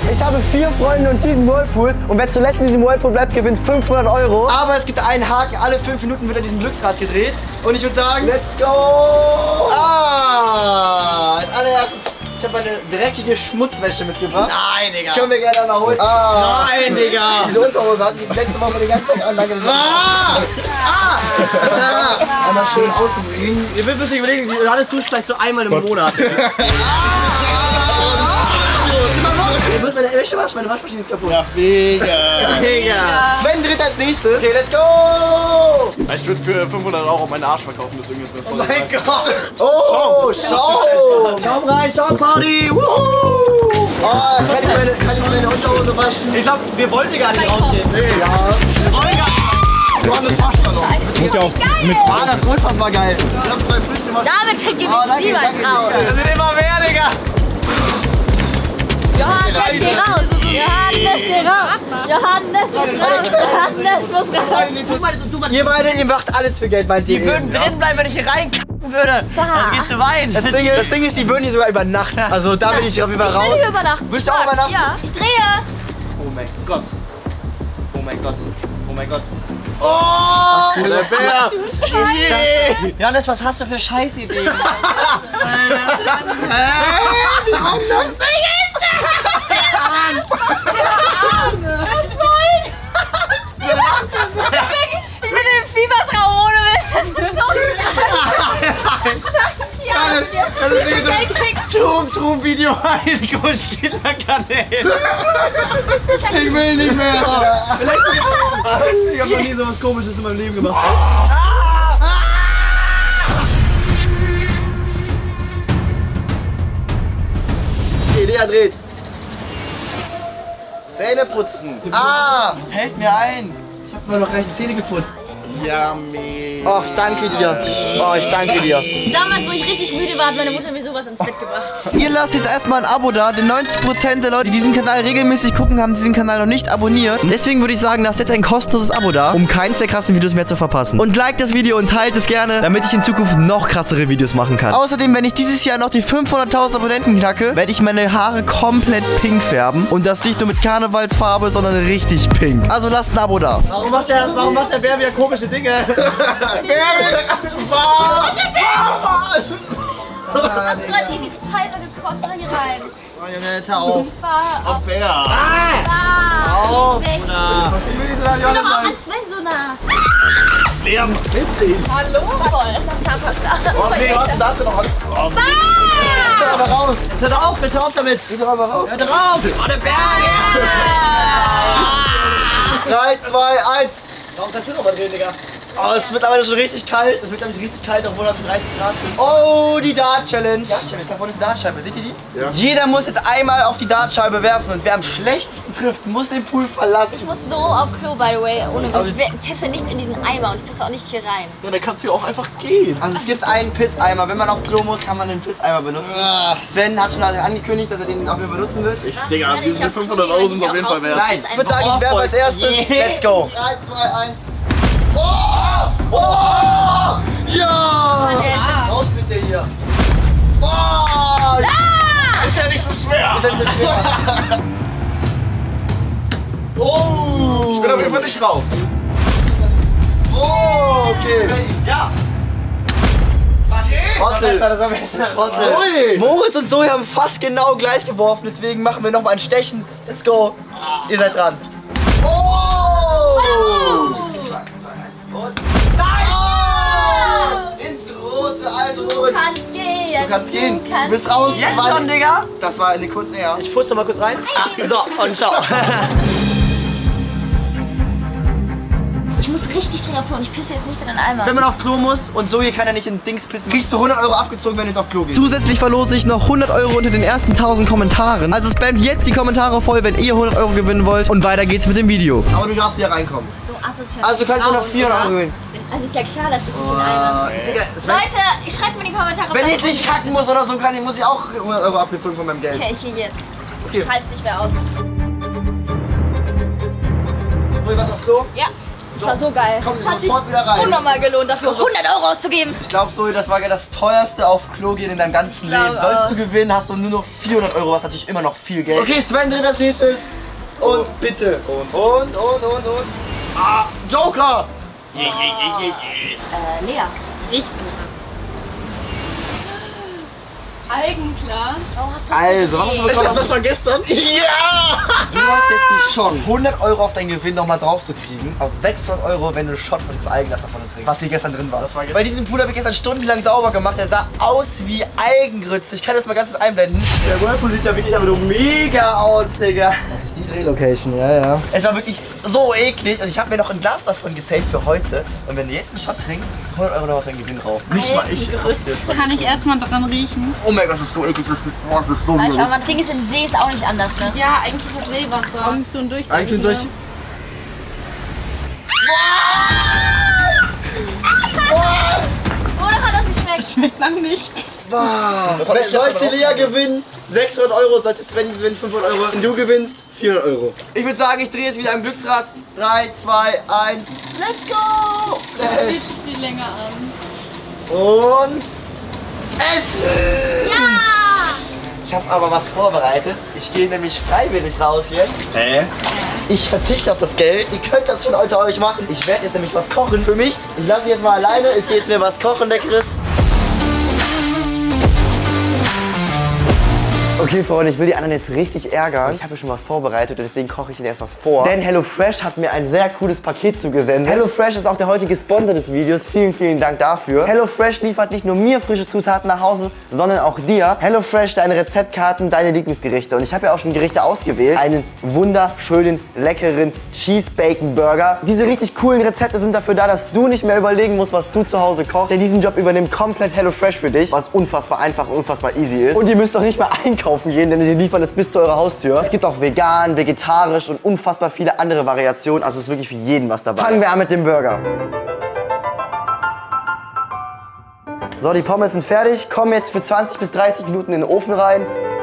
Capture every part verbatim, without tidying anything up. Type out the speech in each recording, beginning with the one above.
Ich habe vier Freunde und diesen Whirlpool. Und wer zuletzt in diesem Whirlpool bleibt, gewinnt fünfhundert Euro. Aber es gibt einen Haken. Alle fünf Minuten wird an diesem Glücksrad gedreht. Und ich würde sagen, let's go! Ah, als allererstes, ich habe eine dreckige Schmutzwäsche mitgebracht. Nein, Digga. Können wir gerne einmal holen. Ah. Nein, Digga. Diese Unterhose hatte ich das letzte Woche die ganze Zeit an. Danke. Ah. Ah. Ah. Einmal schön auszubringen. Ihr müsst euch überlegen, Johannes duscht vielleicht so einmal im Monat. Ich muss meine Wäsche waschen, meine Waschmaschine ist kaputt. Ja, mega. Mega. Sven dreht als nächstes. Okay, let's go. Ich würde für fünfhundert Euro meinen Arsch verkaufen, das irgendwie ist. Oh mein Gott. Oh, Schaum. Schaum rein, Schaumparty. Wuhu. Oh, kann ich meine, kann ich meine Unterhose waschen? Ich glaube, wir wollten gar nicht rausgehen. Nee, ja. Wir wollen gar nicht. Johannes wascht da noch. Muss ja auch mit. Ah, das Rundfass war geil. Das ist mein frisch gemacht. Damit kriegt ihr mich niemals raus. Das sind immer mehr, Digga. Johannes, geh raus! Johannes, geh raus! Johannes muss raus! Johannes muss raus! Ihr beide, ihr macht alles für Geld, meint ihr? Die würden drin bleiben, wenn ich hier reinkacken würde. Dann geht's zu weit. Das Ding, das Ding ist, die würden hier sogar übernachten. Also da bin ich auf jeden Fall raus. Ich will hier übernachten. Willst du auch übernachten? Ja, ich drehe. Oh mein Gott. Oh mein Gott. Oh mein Gott. Oh! Der Bär! Johannes, was hast du für Scheißideen? Wie anders? Was soll? Ich bin im Fiebertraum ohne Mist. Das ist so Trum, Trum, Video eins, Gusch, Kinderkanäle. Ich will nicht mehr. Ich hab noch nie so was Komisches in meinem Leben gemacht. Okay, Lea dreht. Zähne putzen. Ah, fällt mir ein. Ich hab mir noch gar nicht die Zähne geputzt. Yummy. Oh, ich danke dir. Oh, ich danke dir. Damals, wo ich richtig müde war, hat meine Mutter mir sowas ins Bett gebracht. Ihr lasst jetzt erstmal ein Abo da, denn neunzig Prozent der Leute, die diesen Kanal regelmäßig gucken, haben diesen Kanal noch nicht abonniert. Und deswegen würde ich sagen, lasst jetzt ein kostenloses Abo da, um keins der krassen Videos mehr zu verpassen. Und liked das Video und teilt es gerne, damit ich in Zukunft noch krassere Videos machen kann. Außerdem, wenn ich dieses Jahr noch die fünfhunderttausend Abonnenten knacke, werde ich meine Haare komplett pink färben. Und das nicht nur mit Karnevalsfarbe, sondern richtig pink. Also lasst ein Abo da. Warum macht der, warum macht der Bär wieder komische Dinge? Was? Du hast gerade in die Palme gekotzt, oder hier rein? Oh Junge, jetzt hör auf. Fahr auf. Bär. Ah! Auf, Weg. Bruder. Ich bin doch auch an Sven so nah. Lärm, witzig. Hallo? Voll. Zahnpasta. Oh nee, hast du dazu noch alles kommen? Hör aber raus. Jetzt hör doch auf, bitte auf damit. Geht doch aber raus. Hör doch auf. Oh, der Bär. drei, zwei, eins. Warum kannst du noch mal drehen, Digga? Oh, es ist mittlerweile schon richtig kalt. Es wird nämlich richtig kalt, obwohl es dreißig Grad sind. Oh, die Dart-Challenge. Dart-Challenge, da vorne ist die Dartscheibe. Seht ihr die? Ja. Jeder muss jetzt einmal auf die Dartscheibe werfen und wer am schlechtesten trifft, muss den Pool verlassen. Ich muss so auf Klo, by the way. Ohne also, ich pisse nicht in diesen Eimer und ich pisse auch nicht hier rein. Ja, dann kannst du ja auch einfach gehen. Also es gibt einen Pisseimer. Wenn man auf Klo muss, kann man den Pisseimer benutzen. Ah. Sven hat schon angekündigt, dass er den auch wieder benutzen wird. Ich, Digga, diese fünfhundert Euro sind auf jeden Fall wert. Nein, ich würde sagen, ich werfe als erstes. Let's go. drei, zwei, eins. Oh! Oh! Ja! Ah. Raus mit dir hier! Boah! Ah! Ist ja nicht so schwer! Ist ja nicht so schwer! Oh! Ich bin auf jeden Fall nicht raus! Oh, okay! Ja! Trottel! Das war besser. Trottel! Moritz und Zoe haben fast genau gleich geworfen, deswegen machen wir nochmal ein Stechen. Let's go! Ihr seid dran! Oh! Und nein! Oh! Ins Rote, also Moritz. Du kannst gehen. Du kannst gehen. Du, kannst du bist raus. Jetzt schon, Digga? Das war eine kurze her. Ich furze noch mal kurz rein. Ach, so, und ciao. Ich muss richtig dringend auf Klo und ich pisse jetzt nicht in den Eimer. Wenn man auf Klo muss und so hier kann er nicht in Dings pissen, kriegst du hundert Euro abgezogen, wenn du jetzt auf Klo gehst. Zusätzlich verlose ich noch hundert Euro unter den ersten tausend Kommentaren. Also spamt jetzt die Kommentare voll, wenn ihr hundert Euro gewinnen wollt. Und weiter geht's mit dem Video. Aber du darfst wieder reinkommen. Das ist so asozial. Also du kannst nur noch vierhundert Euro gewinnen. Also ist ja klar, dass ich nicht in den Eimer bin. Digga, Leute, ich schreibt mir in die Kommentare. wenn ich nicht kacken muss oder so, kann ich, muss ich auch hundert Euro abgezogen von meinem Geld. Okay, ich hier jetzt. Okay. Ich halt's nicht mehr aus. Hol was auf Klo? Ja. Das war so geil. Kommt Hat sich sofort wieder rein. hundertmal gelohnt, dafür hundert Euro auszugeben. Ich glaube, Zoe, das war das teuerste auf Klo gehen in deinem ganzen glaub, Leben. Sollst äh, du gewinnen, hast du nur noch vierhundert Euro, was natürlich immer noch viel Geld. Okay, Sven dreht als nächstes. Und oh. bitte. Und, und, und, und, und. Ah, Joker! Yeah, yeah, yeah, yeah, Äh, Lea. Ich bin dran. Eigenklar. Oh, hast du Also, was hast du Ist bekommen? das das von gestern? Ja! Du hast jetzt die Chance, hundert Euro auf deinen Gewinn nochmal drauf zu kriegen. Aus sechshundert Euro, wenn du einen Shot von diesem Eigenglas davon trinkst. Was hier gestern drin war. Das war gestern. Bei diesem Pool habe ich gestern stundenlang sauber gemacht. Der sah aus wie Eigengrütze. Ich kann das mal ganz kurz einblenden. Der Whirlpool sieht ja wirklich aber nur mega aus, Digga. Das ist die Drehlocation, ja, ja. Es war wirklich so eklig und ich habe mir noch ein Glas davon gesaved für heute. Und wenn du jetzt einen Shot trinkst, ist hundert Euro noch auf deinen Gewinn drauf. Nicht mal ich. Kann ich erstmal dran riechen? Oh mein Gott, das ist so eklig. Das ist, oh, das ist so Aber widerlich. das Ding ist, im See ist auch nicht anders, ne? Ja, eigentlich ist das Seewasser. Augen zu und durch. Eigentlich durch. Oder hat das geschmeckt? Schmeckt nach nichts. Wow. Das hab ich Sollte gestern Lea gewinnen, sechshundert Euro, sollte Sven gewinnen, fünfhundert Euro. Und du gewinnst, vierhundert Euro. Ich würde sagen, ich drehe jetzt wieder am Glücksrad. drei, zwei, eins, let's go! Flash. Viel länger an. Und essen! Ja! Ich habe aber was vorbereitet. Ich gehe nämlich freiwillig raus jetzt. Hä? Ich verzichte auf das Geld. Ihr könnt das schon unter euch machen. Ich werde jetzt nämlich was kochen für mich. Ich lasse jetzt mal alleine. Ich gehe jetzt mir was kochen, Leckeres. Okay, Freunde, ich will die anderen jetzt richtig ärgern. Ich habe ja schon was vorbereitet und deswegen koche ich Ihnen erst was vor. Denn HelloFresh hat mir ein sehr cooles Paket zugesendet. HelloFresh ist auch der heutige Sponsor des Videos. Vielen, vielen Dank dafür. HelloFresh liefert nicht nur mir frische Zutaten nach Hause, sondern auch dir. HelloFresh, deine Rezeptkarten, deine Lieblingsgerichte. Und ich habe ja auch schon Gerichte ausgewählt. Einen wunderschönen, leckeren Cheese Bacon Burger. Diese richtig coolen Rezepte sind dafür da, dass du nicht mehr überlegen musst, was du zu Hause kochst. Denn diesen Job übernimmt komplett HelloFresh für dich, was unfassbar einfach und unfassbar easy ist. Und ihr müsst doch nicht mehr einkaufen gehen, denn sie liefern es bis zu eurer Haustür. Es gibt auch vegan, vegetarisch und unfassbar viele andere Variationen. Also es ist wirklich für jeden was dabei. Fangen wir an mit dem Burger. So, die Pommes sind fertig. Kommen jetzt für zwanzig bis dreißig Minuten in den Ofen rein.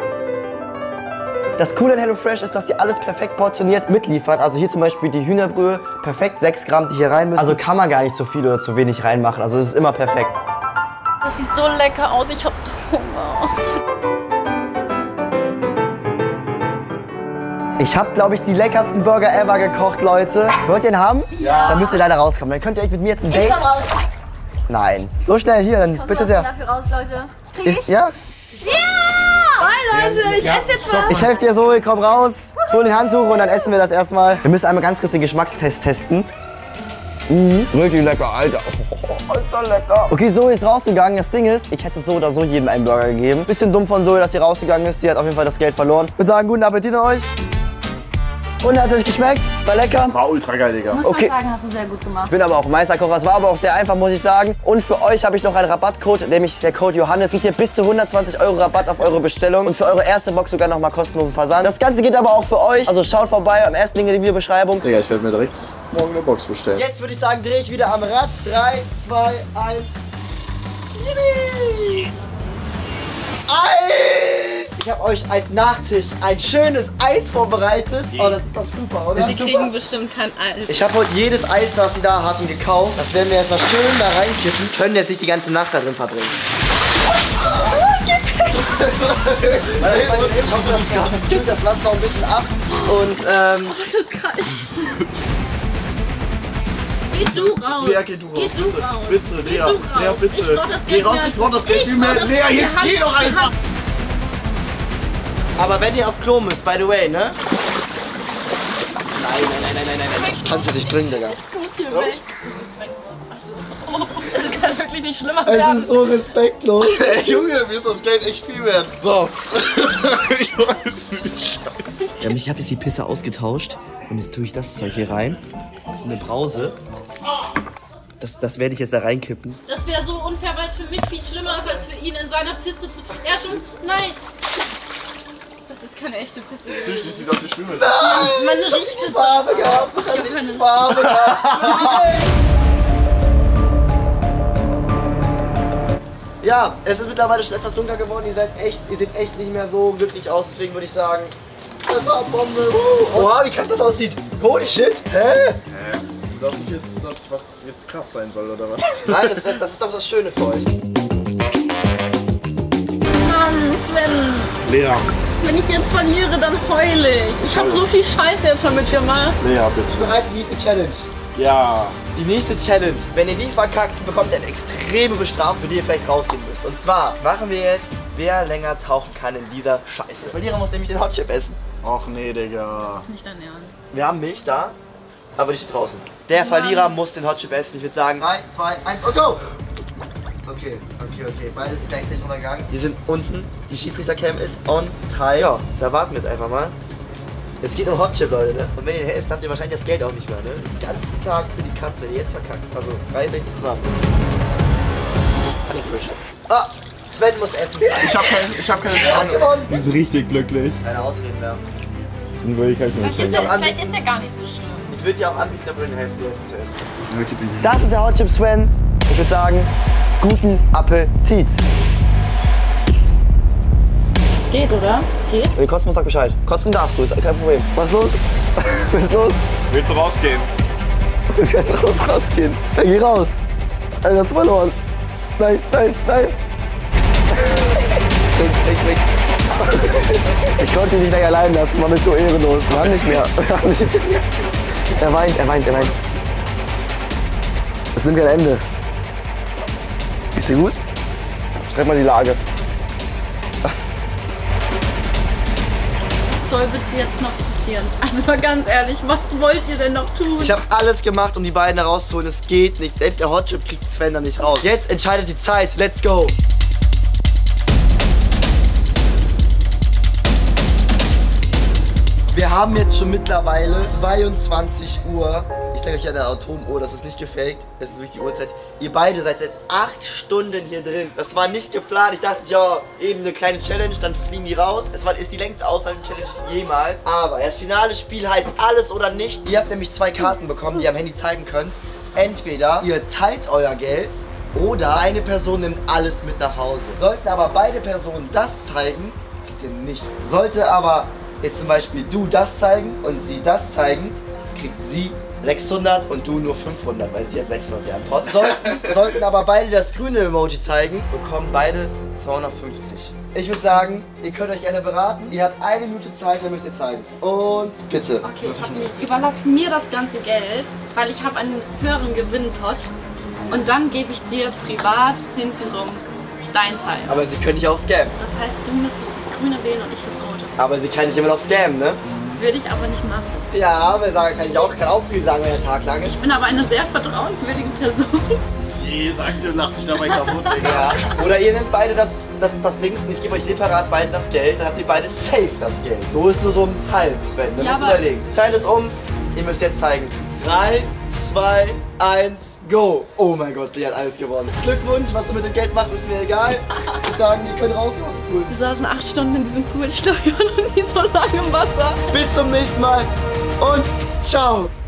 Das Coole an HelloFresh ist, dass die alles perfekt portioniert mitliefern. Also hier zum Beispiel die Hühnerbrühe, perfekt sechs Gramm, die hier rein müssen. Also kann man gar nicht zu viel oder zu wenig reinmachen. Also es ist immer perfekt. Das sieht so lecker aus. Ich hab so Hunger. Ich habe, glaube ich, die leckersten Burger ever gekocht, Leute. Wollt ihr ihn haben? Ja. Dann müsst ihr leider rauskommen. Dann könnt ihr euch mit mir jetzt ein Date... Ich komm raus. Nein. So schnell hier, dann Komm bitte raus sehr. dafür raus, Leute. Krieg Ist, ich? ja? Ja! Hi, Leute, ich esse jetzt was. Ich helfe dir so, komm raus, hol ein Handtuch und dann essen wir das erstmal. Wir müssen einmal ganz kurz den Geschmackstest testen. Mhm. Wirklich lecker, Alter. Oh, Alter, lecker. Okay, Zoe ist rausgegangen. Das Ding ist, ich hätte so oder so jedem einen Burger gegeben. Bisschen dumm von Zoe, dass sie rausgegangen ist. Die hat auf jeden Fall das Geld verloren. Ich würde sagen, guten Appetit an euch. Und hat es euch geschmeckt? War lecker? War ultra geil, Digga. Muss Okay. man sagen, hast du sehr gut gemacht. Ich bin aber auch Meisterkocher. Es war aber auch sehr einfach, muss ich sagen. Und für euch habe ich noch einen Rabattcode, nämlich der Code Johannes. Gibt ihr bis zu hundertzwanzig Euro Rabatt auf eure Bestellung und für eure erste Box sogar noch mal kostenlosen Versand. Das Ganze geht aber auch für euch. Also schaut vorbei am ersten Link in der Videobeschreibung. Digga, ich werde mir direkt morgen eine Box bestellen. Jetzt würde ich sagen, drehe ich wieder am Rad. drei, zwei, eins. Eis! Ich habe euch als Nachtisch ein schönes Eis vorbereitet. Oh, das ist doch super, oder? Sie kriegen bestimmt kein Eis. Ich habe heute jedes Eis, das sie da hatten, gekauft. Das werden wir jetzt mal schön da reinkippen. Können jetzt nicht die ganze Nacht da drin verbringen. Ich hoffe, das, das kühlt das Wasser noch ein bisschen ab. Und ähm, Oh, das ist kalt. Geh du raus. Lea, geh du raus. Geh du bitte, raus. bitte, Lea. Geh du raus. Lea, bitte. Ich brauch das Geh Geld raus, mehr. ich brauch das Geld Ich viel mehr. brauch das Lea, Geld. jetzt Wir geh haben- doch wir einfach. haben- aber wenn ihr auf Klo müsst, by the way, ne? Nein, nein, nein, nein, nein, nein, nein. Das kannst du nicht bringen, Digga. Ich muss hier weg. Oh, das kann wirklich nicht schlimmer Es werden. ist so respektlos. Ey, Junge, mir ist das Geld echt viel wert. So. Ich weiß nicht, scheiße. Ja, ich habe jetzt die Pisse ausgetauscht und jetzt tue ich das Zeug hier rein. So eine Brause. Das, das werde ich jetzt da reinkippen. Das wäre so unfair, weil es für mich viel schlimmer ist, als für ihn in seiner Piste zu... Ja, schon... Nein! Das ist keine echte Piste. Natürlich ist sie doch nicht schlimm. Man riecht es. Farbe gehabt, das hat Ich kann nicht es. Farbe gehabt. Ja, es ist mittlerweile schon etwas dunkler geworden. Ihr seid echt, ihr seht echt nicht mehr so glücklich aus. Deswegen würde ich sagen, das war Bombe. Oha, wie krass das aussieht. Holy shit. Hä? Das ist jetzt das, was jetzt krass sein soll, oder was? Nein, das ist, das ist doch das Schöne für euch. Mann, Sven. Lea. Wenn ich jetzt verliere, dann heule ich. Ich habe so viel Scheiß jetzt schon mitgemacht. Lea, bitte. Bereit für die nächste Challenge? Ja. Die nächste Challenge, wenn ihr die verkackt, bekommt ihr eine extreme Bestrafung, für die ihr vielleicht rausgehen müsst. Und zwar machen wir jetzt, wer länger tauchen kann in dieser Scheiße. Der Verlierer muss nämlich den Hotchip essen. Och nee, Digga. Das ist nicht dein Ernst. Wir haben Milch da, aber die steht draußen. Der Verlierer muss den Hotchip essen. Ich würde sagen, drei, zwei, eins und go! Okay, okay, okay. Beide sind gleichzeitig runtergegangen. Wir sind unten. Die Schiedsrichtercam ist on time. Ja, da warten wir jetzt einfach mal. Es geht um Hotchip, Leute, ne? Und wenn ihr esst, habt ihr wahrscheinlich das Geld auch nicht mehr, ne? Den ganzen Tag für die Katze, wenn ihr jetzt verkackt. Also, reißt euch zusammen. Honey Fish. Ah, Sven muss essen. Ich hab keine, ich hab keine Er hat gewonnen. Die ist richtig glücklich. Keine Ausreden mehr. Den will ich halt Vielleicht ist, er, vielleicht ist er gar nicht so schlimm. Ich würde dir auch anbieten, aber eine Hälfte zu essen. Ja, gib ihm. Das ist der Hotchip Sven. Ich würde sagen, guten Appetit. Geht, oder? Geht? Wenn du kotzen musst, sag Bescheid. Kotzen darfst du, ist kein Problem. Was ist los? Was ist los? Willst du rausgehen? Du kannst raus, rausgehen. Dann geh raus. Alter, hast du verloren. Nein, nein, nein. Weg, weg, weg. Ich konnte ihn nicht länger allein lassen, war mir so ehrenlos. Wir haben nicht mehr. Wir haben nicht mehr. Er weint, er weint, er weint. Es nimmt kein Ende. Ist dir gut? Schreib mal die Lage. Was soll bitte jetzt noch passieren? Also mal ganz ehrlich, was wollt ihr denn noch tun? Ich habe alles gemacht, um die beiden herauszuholen. Es geht nicht. Selbst der Hotchip kriegt Sven da nicht raus. Jetzt entscheidet die Zeit. Let's go. Wir haben jetzt schon mittlerweile zweiundzwanzig Uhr. Ich zeige euch ja eine Atomuhr, das ist nicht gefaked. Das ist wirklich die Uhrzeit. Ihr beide seid seit acht Stunden hier drin. Das war nicht geplant. Ich dachte, ja, eben eine kleine Challenge, dann fliegen die raus. Das war, ist die längste Auswahl-Challenge jemals. Aber das finale Spiel heißt alles oder nicht. Ihr habt nämlich zwei Karten bekommen, die ihr am Handy zeigen könnt. Entweder ihr teilt euer Geld oder eine Person nimmt alles mit nach Hause. Sollten aber beide Personen das zeigen, kriegt ihr nicht. Sollte aber jetzt zum Beispiel du das zeigen und sie das zeigen, kriegt sie sechshundert und du nur fünfhundert, weil sie hat sechshundert ja im Pot. Sollten, sollten aber beide das grüne Emoji zeigen, bekommen beide zweihundertfünfzig. Ich würde sagen, ihr könnt euch gerne beraten. Ihr habt eine Minute Zeit, dann müsst ihr zeigen. Und bitte. Okay, ich, hab nicht, ich überlasse mir das ganze Geld, weil ich habe einen höheren Gewinnpot. Und dann gebe ich dir privat hintenrum dein Teil. Aber sie können dich auch scammen. Das heißt, du müsstest das Grüne wählen und ich das Rote. Aber sie kann dich immer noch scammen, ne? Würde ich aber nicht machen. Ja, aber sagen kann ich auch, kann auch viel sagen, wenn der Tag lang ist. Ich bin aber eine sehr vertrauenswürdige Person. Je, sagt sie und lacht sich dabei kaputt, Digga. Ja. Oder ihr nehmt beide das, das, das links und ich gebe euch separat beiden das Geld, dann habt ihr beide safe das Geld. So ist nur so ein Halb, Sven, dann Ja, müsst ihr aber- überlegen. Entscheidet es um, ihr müsst jetzt zeigen. drei, zwei, eins, go! Oh mein Gott, die hat alles gewonnen. Glückwunsch, was du mit dem Geld machst, ist mir egal. Ich würde sagen, ihr könnt rausgehen aus dem Pool. Wir saßen acht Stunden in diesem Pool. Ich glaube, ich war noch nie so lange im Wasser. Bis zum nächsten Mal und ciao!